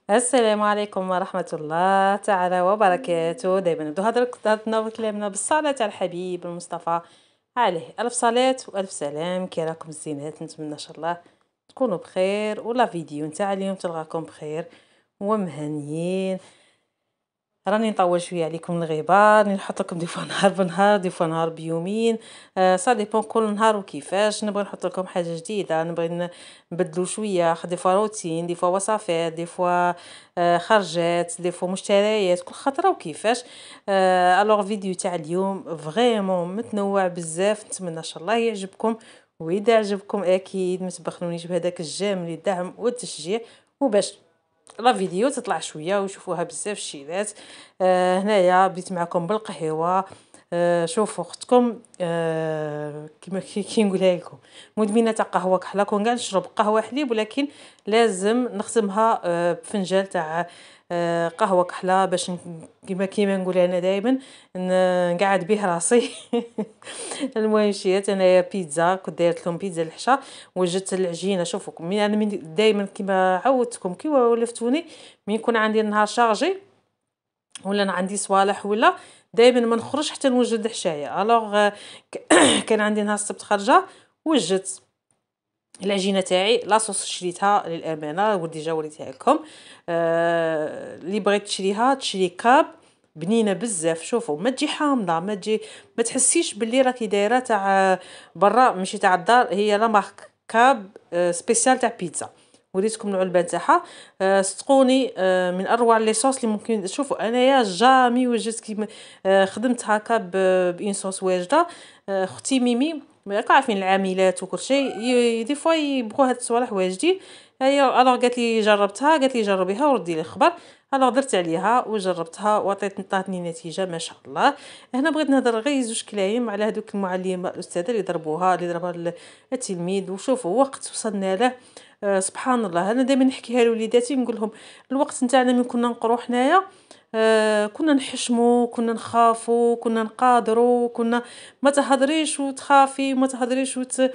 السلام عليكم ورحمة الله تعالى وبركاته. دائما نبدو هضرنا كلامنا بالصلاة على الحبيب المصطفى عليه ألف صلاة وألف سلام. كي راكم الزينات؟ نتمنى إن شاء الله تكونوا بخير، ولا فيديو نتاع اليوم تلقاكم بخير ومهنيين. راني نطول شويه عليكم الغيبه، راني نحط لكم دي فوا نهار بنهار، دي فوا نهار بيومين، سا ديبون كل نهار وكيفاش. نبغي نحط لكم حاجه جديده، نبغي نبدلوا شويه، دي فوا روتين، دي فوا وصفات، دي فوا خرجات، دي فوا مشتريات، كل خطره وكيفاش. الوغ فيديو تاع اليوم فريمون متنوع بزاف، نتمنى ان شاء الله يعجبكم. واذا عجبكم اكيد ما تبخلونيش بهذاك الجامل الدعم والتشجيع، وباش لا فيديو تطلع شويه ويشوفوها بزاف الشيلات. هنايا بديت معكم بالقهوه. شوفوا اختكم كيما كي نقولها لكم مدمنه تاع قهوه كحله، كون كاع نشرب قهوه حليب، ولكن لازم نختمها بفنجان تاع قهوه كحله باش كيما نقول انا دائما نقعد به راسي. المهم شيات انايا بيتزا، كنت دايرت لهم بيتزا الحشا، وجدت العجينه. شوفوا انا دائما كيما عودتكم كي ولفتوني، من يكون عندي النهار شارجي ولا انا عندي صوالح ولا دائما ما نخرج حتى نوجد حشايه. الوغ كان عندي نهار السبت خارجه، وجدت العجينه تاعي لاصوص شريتها للامانه وديجا وريتها لكم. اللي بغيت تشريها تشري كاب بنينه بزاف. شوفوا ما تجي حامضه، ما تحسيش باللي راكي دايره تاع برا ماشي تاع الدار، هي لا مارك كاب سبيسيال تاع بيتزا. وريتكم العلبه تاعها. صدقوني من اروع لي صوص اللي ممكن. شوفوا انايا جامي وجدت كيما خدمت هكا بين صوص واجده. اختي ميمي راكم عارفين العاملات وكل شيء دي فوا يبغوا هاد الصوالح واجدين. هي الوغ قالت لي جربتها، قالت لي جربيها وردي لي الخبر. الوغ درت عليها وجربتها وعطاتني نتيجه ما شاء الله. هنا بغيت نهضر غير زوج كلايم على هذوك المعلمه الاستاذه اللي ضربها التلميذ. وشوفوا وقت وصلنا له. سبحان الله. انا دائما نحكيها لوليداتي نقول لهم الوقت نتاعنا من كنا نقرو حنايا كنا نحشموا، كنا نخافوا، كنا نقادروا، كنا ما تهضريش وتخافي وما تهضريش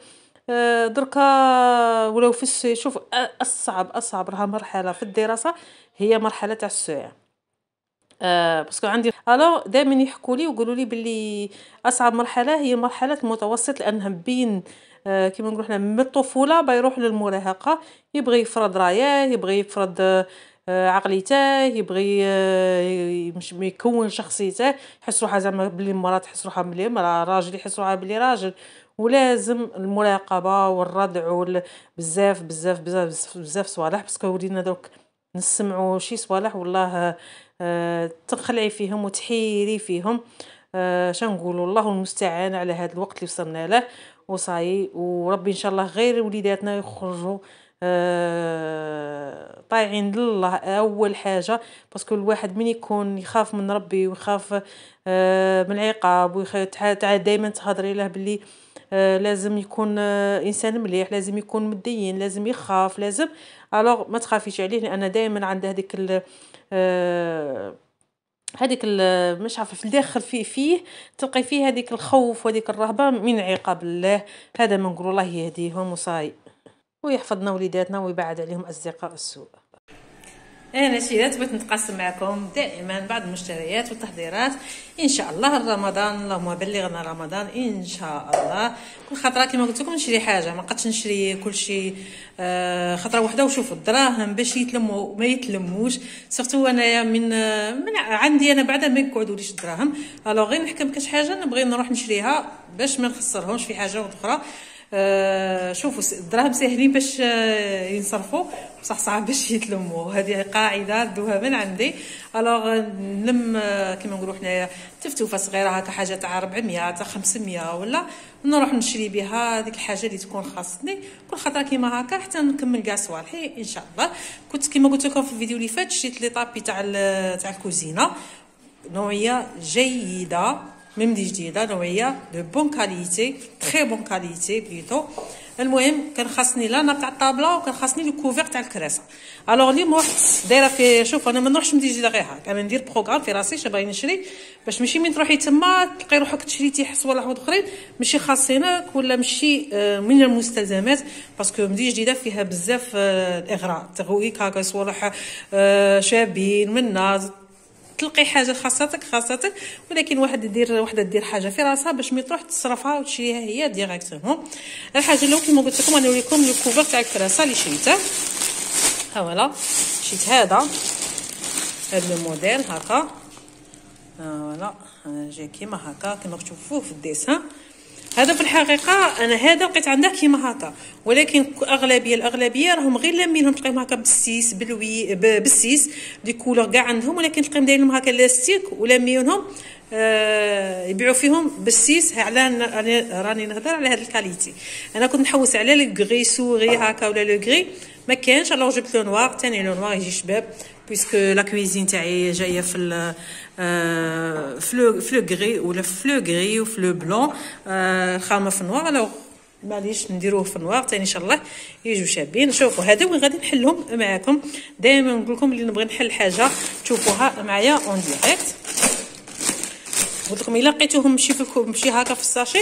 دركا ولو في شوف اصعب راها مرحله في الدراسه هي مرحله تاع السويع. باسكو عندي دائما يحكوا لي ويقولوا لي باللي اصعب مرحله هي مرحله المتوسط، لانها بين كيما نقولوا حنا من الطفوله بيروح للمراهقه، يبغي يفرض رايه، يبغي يفرض عقليته، يبغي مش يكون شخصيته، يحس روحها زعما بلي مراه، تحس روحها بلي مراه، راجل يحس روحها بلي راجل. ولازم المراقبه والردع بزاف بزاف بزاف بزاف صوالح، باسكو ولينا دوك نسمعوا شي صوالح والله تخلعي فيهم وتحيري فيهم. شنقولوا الله المستعان على هذا الوقت اللي وصلنا له وصاي. وربي ان شاء الله غير وليداتنا يخرجوا طايعين لله اول حاجه، باسكو الواحد من يكون يخاف من ربي ويخاف من العقاب دائما تهضري له باللي لازم يكون انسان مليح، لازم يكون متدين، لازم يخاف، لازم. الوغ ما تخافيش عليه، لان دائما عنده هذيك هذيك مش عارفه في الداخل فيه تلقي فيه هذيك الخوف وهذيك الرهبه من عقاب الله. هذا ما نقول الله يهديهم وصاي ويحفظنا وليداتنا ويبعد عليهم اصدقاء السوء. انا سيدات بغيت نتقاسم معكم دائما بعض المشتريات والتحضيرات ان شاء الله رمضان. اللهم بلغنا رمضان ان شاء الله. كل خطره كما قلت لكم نشري حاجه، ما بقاتش نشري كل شيء خطره واحده. وشوفوا الدراهم باش يتلموا ما يتلموش، سورتو انايا من عندي انا بعدا ما يقعدوليش الدراهم. الوغ غير نحكم كاش حاجه نبغي نروح نشريها باش ما نخسرهمش في حاجه اخرى. شوفوا الدراهم ساهلين باش ينصرفوا، بصح صعب باش يتلموا. هذه قاعده دوها من عندي. الوغ نلم كيما نقولوا حنايا تفتوفه صغيره هكا، حاجه تاع 400 تاع 500 ولا نروح نشري بها هذيك الحاجه اللي تكون خاصتني كل خطره كيما هكا حتى نكمل كاع صوالحي ان شاء الله. كنت كيما قلت لكم في الفيديو اللي فات شريت لي طابي تاع الكوزينه، نوعيه جيده، ميم دي جديده، نوعيه دو بون كاليتي، تري بون كاليتي بليتو. المهم كان خاصني لانا تاع الطابله وكان خاصني لو كوفير تاع الكراسه. الوغ اليوم رحت دايره في، شوف انا ما نروحش ندير جديده غير هكا، انا ندير بروغرام في راسي اش باغي نشري، باش ماشي من تروحي تما تلقاي روحك تشريتي صوالح اخرين ماشي خاصينك ولا ماشي من المستلزمات، باسكو مدينه جديده فيها بزاف الاغراء تغويك هكا صوالح شابين منا، تلقي حاجه خاصتك ولكن وحده دير حاجه في راسها باش مي تروح تصرفها وتشريها هي ديريكتومون. الحاجه الاولى كيما قلت لكم انا نوريكم لو كوفر تاع الكراسه اللي شريته. ها فوالا شريت هذا الموديل هكا، فوالا جاي كيما هكا كيما تشوفوه في الديسان. هذا في الحقيقه انا هذا لقيت عنده كيما هكا، ولكن الاغلبيه راهم غير لامينهم تلقاهم هكا بالسيس بالسيس دي كولور كاع عندهم، ولكن تلقاهم دايرين هكا لاستيك ولاميونهم يبيعوا فيهم بالسيس. على راني نهضر على هذا الكاليتي، انا كنت نحوس على لو غري سوري هكا ولا لو غري ما كانش، الوغ جبت لو نوار ثاني، لو نوار يجي شباب بويسكو لا كويزين تاعي جايه في فلو غري ولا فلو غري وفلو بلون، الخامه في النوار. الوغ معليش نديروه في النوار ثاني ان شاء الله يجوا شابين. شوفوا هذا وين غادي نحلهم معاكم، دائما نقول لكم اللي نبغي نحل حاجه تشوفوها معايا اون ديريكت. قلت لكم الا لقيتوهم ماشي هكا في الساشي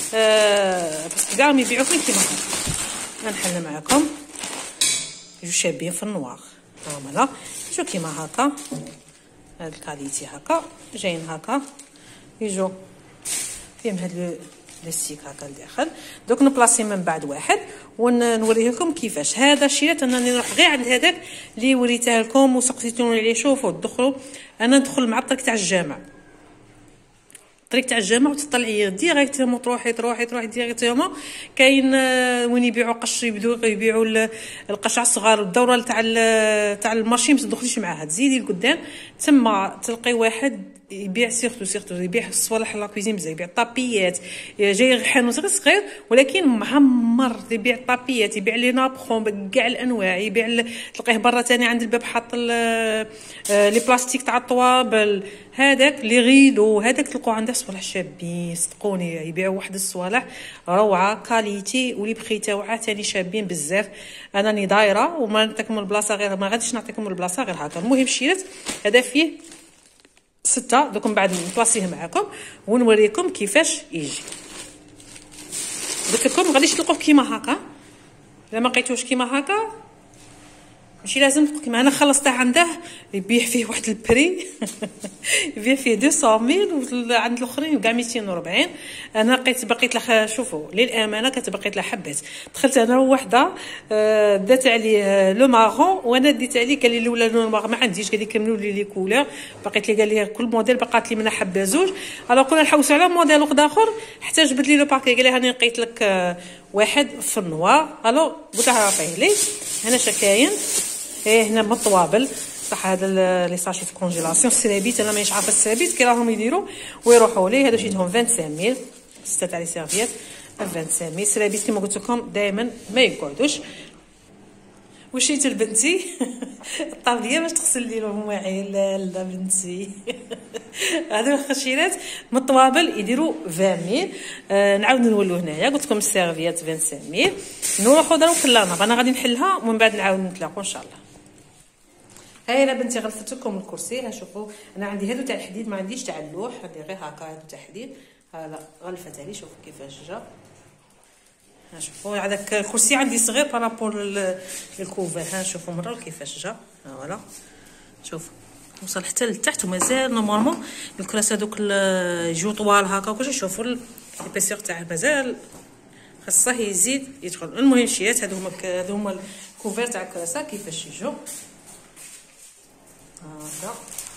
باسكو كاع يبيعوا فين كيما هكا، غنحل معاكم يجوا شابين في النوار. فوالا شو كيما هكا هاد الكاليتي هكا جايين هكا يجوا فيهم هاد الستيك هكا لداخل. دوك نبلاصي من بعد واحد ونوريه لكم كيفاش. هذا شريت انني نروح غير عند هذاك اللي وريته لكم وسقسيتوني عليه، شوفوا تدخلوا انا ندخل مع الطريق تاع الجامع، الطريق تاع الجامع وتطلعي ديريكتومون تروحي ديريكتومون. كاين وين يبيعوا قش، يبيعوا القشع الصغار، الدوره تاع الماشين ما تدخليش معاها، تزيدي لقدام تما تلقي واحد يبيع سيرتو يبيع الصوالح لا كويزين بزاف، يبيع طابيات، جاي حانوت صغير ولكن معمر، يبيع طابيات، يبيع لي نابخون بكاع الانواع، يبيع تلقيه برا ثاني عند الباب حاط لي بلاستيك تاع الطوابل، هذاك لي غيدو هذاك تلقوا عنده صوالح شابين صدقوني، يبيعوا واحد الصوالح روعه كاليتي ولي بخي تاوعها ثاني شابين بزاف. انني دايره وما نعطيكم البلاصه غير، ما غاديش نعطيكم البلاصه غير هكا. المهم شريت هذا فيه 6 دوك من بعد نبلاصيه معكم ونوريكم كيفاش يجي. قلت لكم غاديش تلقوه كيما هكا، الا ما لقيتوش كيما هكا ماشي لازم كيما انا خلصته عنده يبيع فيه واحد البري يبيع فيه 200,000 عند الاخرين كاع 240. انا بقيت له، شوفوا للامانه كانت بقيت له حبات، دخلت انا وحده دات عليه لو مارون وانا ديت عليه قال لي الاولى لو مارون ما عنديش، قال لي كملوا لي كولور، بقيت لي قال لي كل موديل بقات لي منها حبه زوج. الوغ كنا نحوسوا على موديل واحد اخر حتى جبد لي لو باكي، قال لي هاني لقيت لك واحد في النوار. الوغ قلت له عطيه لي هنا شكاين هنا من الطوابل صح، هذا لي ساشي في كونجيلاسيون السرابيت انا مانيش عارفه السرابيت كي راهم يديروا ويروحوا لي. هذا شريتهم 25000 6 تاع لي سيرفيات 25000 السرابيت كيما قلت لكم دائما ما يقعدوش. وشريت لبنتي الطابليه باش تغسل لي المواعين. لا بنتي هذو الخشيرات من الطوابل يديروا 20000. نعاود نولوا هنايا قلت لكم السيرفيات 25000. نروحوا دروك لانا انا غادي نحلها ومن بعد نعاود نتلاقوا ان شاء الله. هاي انا بنتي غلفت لكم الكرسي، ها شوفوا انا عندي هادو تاع الحديد ما عنديش تاع اللوح، عندي غير هكا هادو تاع الحديد. ها غلفت عليه شوفوا كيفاش جا. ها شوفوا هذاك الكرسي عندي صغير بارابور للكوفر، ها شوفوا مرة كيفاش جا. ها فوالا شوفوا وصل حتى لتحت ومازال نورمالمون الكراسي هذوك يجيو طوال هكا وكلشي. شوفوا البيسيغ تاعه مازال خاصه يزيد يدخل. المهم شيات هادو هما الكوفر تاع الكراسه كيفاش يجوا هكا.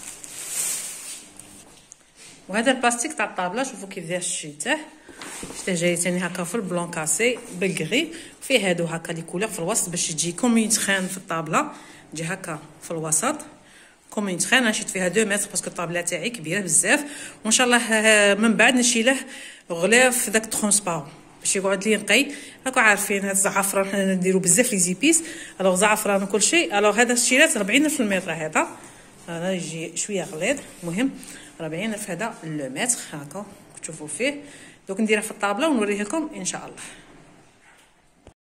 وهذا البلاستيك تاع الطابله شوفوا كيفاش شريته جاي ثاني هكا في البلون كاسي بالغري، فيه هادو هكا لي كولور في الوسط باش تجي كوم يتخان في الطابله، تجي هكا في الوسط كوم يتخان. انا شريت فيها 2 متر باسكو الطابله تاعي كبيره بزاف، وان شاء الله من بعد نشيله غلاف داك ترونسبارون باش يقعد لي نقي. راكم عارفين هاد الزعفران حنا نديرو بزاف لي زيبيس، الوغ زعفران وكل شيء. الوغ هذا شريت 40 في المتر، هذا يجي شويه غليظ. المهم 40 في هذا لو متر هكا تشوفوا فيه. دوك نديرها في الطابله ونوريه لكم ان شاء الله.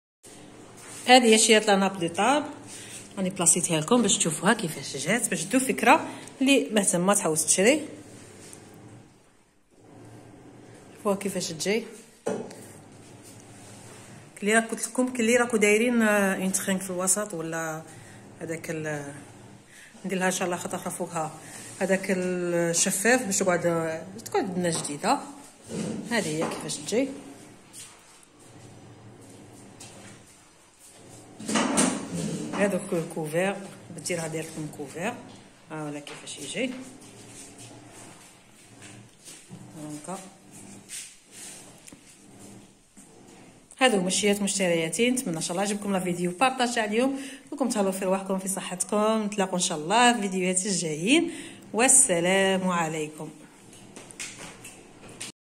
هذه هي شيات لا ناب دو طاب، راني بلاصيتها لكم باش تشوفوها كيفاش جات، باش تدو فكره اللي مهتمه تحوس تشري. شوفوها كيفاش تجي. كلي قلت لكم كلي راكو دايرين اون تخينك في الوسط ولا هذاك ندير لها ان شاء الله خاطر فوقها هذاك الشفاف باش تقعد لنا جديده. هذه هي كيفاش تجي. هذوك الكوفير بديرها داير لكم كوفير. ها ولا كيفاش يجي هكا. هادو مشيات مشترياتي. نتمنى ان شاء الله عجبكم الفيديو، بارطاج عليهم، وكم تهلاو في رواحكم في صحتكم. نتلاقوا ان شاء الله في فيديوهات الجايين، والسلام عليكم.